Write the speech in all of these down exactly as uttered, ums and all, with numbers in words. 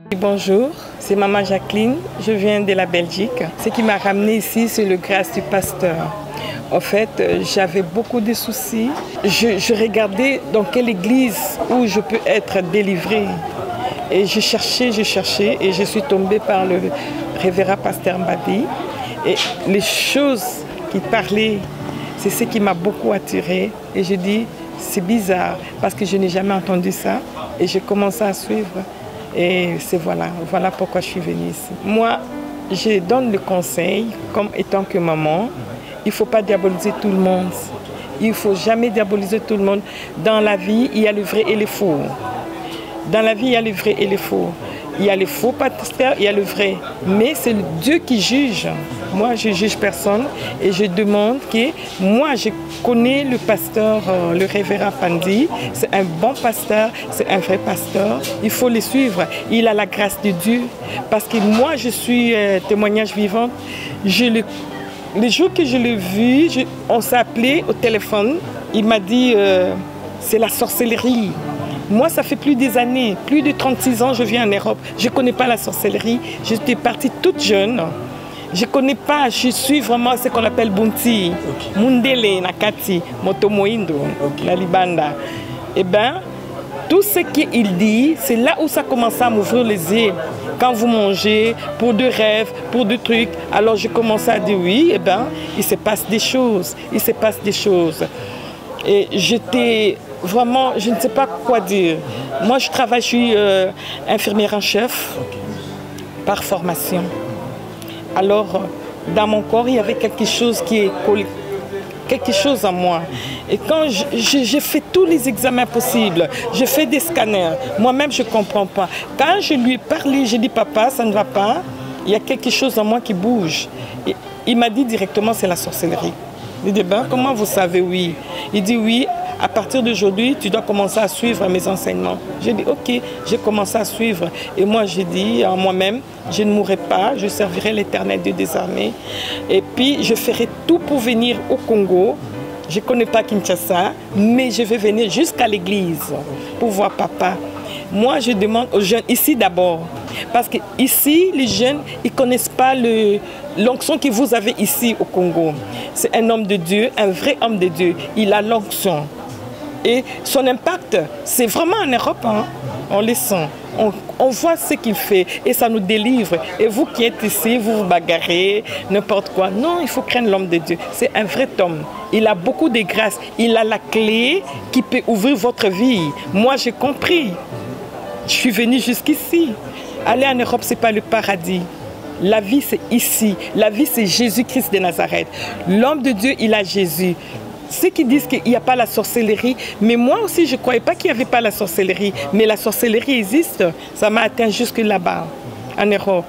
Bonjour, c'est Maman Jacqueline, je viens de la Belgique. Ce qui m'a ramené ici, c'est le grâce du pasteur. En fait, j'avais beaucoup de soucis. Je, je regardais dans quelle église où je peux être délivrée. Et je cherchais, je cherchais et je suis tombée par le révérend pasteur Mbadi. Et les choses qu'il parlait, c'est ce qui m'a beaucoup attirée. Et je dis, c'est bizarre parce que je n'ai jamais entendu ça. Et j'ai commencé à suivre. Et c'est voilà, voilà pourquoi je suis venue ici. Moi, je donne le conseil, comme étant que maman, il ne faut pas diaboliser tout le monde. Il ne faut jamais diaboliser tout le monde. Dans la vie, il y a le vrai et le faux. Dans la vie, il y a le vrai et le faux. Il y a le faux pasteur, il y a le vrai. Mais c'est Dieu qui juge. Moi, je ne juge personne et je demande que moi, je connais le pasteur, euh, le révérend Pandi. C'est un bon pasteur, c'est un vrai pasteur. Il faut le suivre. Il a la grâce de Dieu. Parce que moi, je suis euh, témoignage vivant. Je le, le jour que je l'ai vu, je, on s'est appelé au téléphone. Il m'a dit, euh, c'est la sorcellerie. Moi, ça fait plus des années, plus de trente-six ans, je viens en Europe. Je ne connais pas la sorcellerie. J'étais partie toute jeune. Je ne connais pas, je suis vraiment ce qu'on appelle Bunti, okay. Mundele, Nakati, Motomoindo, okay. La Libanda. Eh bien, tout ce qu'il dit, c'est là où ça commence à m'ouvrir les yeux. Quand vous mangez, pour de rêves, pour de trucs, alors je commence à dire oui, eh bien, il se passe des choses, il se passe des choses. Et j'étais vraiment, je ne sais pas quoi dire. Moi, je travaille, je suis euh, infirmière en chef par formation. Alors, dans mon corps, il y avait quelque chose qui est collé, quelque chose en moi. Et quand j'ai fait tous les examens possibles, j'ai fait des scanners, moi-même, je ne comprends pas. Quand je lui ai parlé, j'ai dit, papa, ça ne va pas, il y a quelque chose en moi qui bouge. Et il m'a dit directement, c'est la sorcellerie. Il dit, ben, comment vous savez, oui? Il dit, oui, à partir d'aujourd'hui, tu dois commencer à suivre mes enseignements. J'ai dit, ok, j'ai commencé à suivre. Et moi, j'ai dit en moi-même, je ne mourrai pas, je servirai l'Éternel Dieu des armées. Et puis, je ferai tout pour venir au Congo. Je ne connais pas Kinshasa, mais je vais venir jusqu'à l'église pour voir papa. Moi, je demande aux jeunes, ici d'abord, parce que ici, les jeunes, ils ne connaissent pas l'onction que vous avez ici au Congo. C'est un homme de Dieu, un vrai homme de Dieu. Il a l'onction. Et son impact, c'est vraiment en Europe, hein? On le sent. On, on voit ce qu'il fait et ça nous délivre. Et vous qui êtes ici, vous vous bagarrez, n'importe quoi. Non, il faut craindre l'homme de Dieu. C'est un vrai homme. Il a beaucoup de grâce. Il a la clé qui peut ouvrir votre vie. Moi, j'ai compris. Je suis venue jusqu'ici. Aller en Europe, ce n'est pas le paradis. La vie, c'est ici. La vie, c'est Jésus-Christ de Nazareth. L'homme de Dieu, il a Jésus. Ceux qui disent qu'il n'y a pas la sorcellerie, mais moi aussi, je ne croyais pas qu'il n'y avait pas la sorcellerie. Mais la sorcellerie existe. Ça m'a atteint jusque là-bas, en Europe.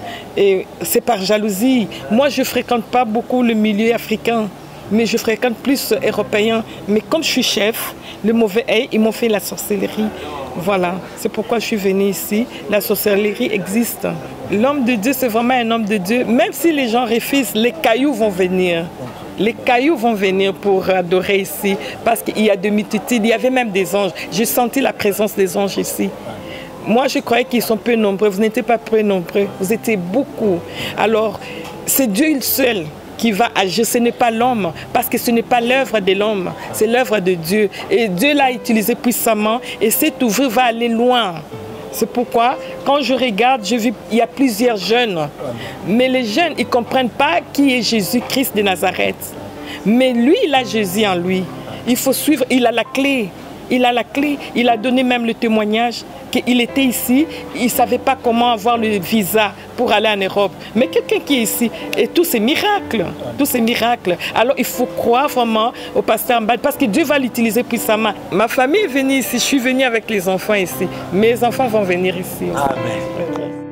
Et c'est par jalousie. Moi, je ne fréquente pas beaucoup le milieu africain, mais je fréquente plus européen. Mais comme je suis chef, le mauvais œil, ils m'ont fait la sorcellerie. Voilà, c'est pourquoi je suis venue ici. La sorcellerie existe. L'homme de Dieu, c'est vraiment un homme de Dieu. Même si les gens refusent, les cailloux vont venir. Les cailloux vont venir pour adorer ici, parce qu'il y a de multitudes, il y avait même des anges. J'ai senti la présence des anges ici. Moi, je croyais qu'ils sont peu nombreux. Vous n'étiez pas peu nombreux, vous étiez beaucoup. Alors, c'est Dieu seul qui va agir, ce n'est pas l'homme, parce que ce n'est pas l'œuvre de l'homme, c'est l'œuvre de Dieu. Et Dieu l'a utilisé puissamment, et cet ouvrier va aller loin. C'est pourquoi, quand je regarde, je vis, il y a plusieurs jeunes. Mais les jeunes, ils ne comprennent pas qui est Jésus-Christ de Nazareth. Mais lui, il a Jésus en lui. Il faut suivre, il a la clé. Il a la clé. Il a donné même le témoignage qu'il était ici. Il ne savait pas comment avoir le visa pour aller en Europe. Mais quelqu'un qui est ici, et tous ces miracles, tous ces miracles. Alors il faut croire vraiment au pasteur Mbadi, parce que Dieu va l'utiliser puissamment. Ma famille est venue ici, je suis venue avec les enfants ici. Mes enfants vont venir ici. Amen.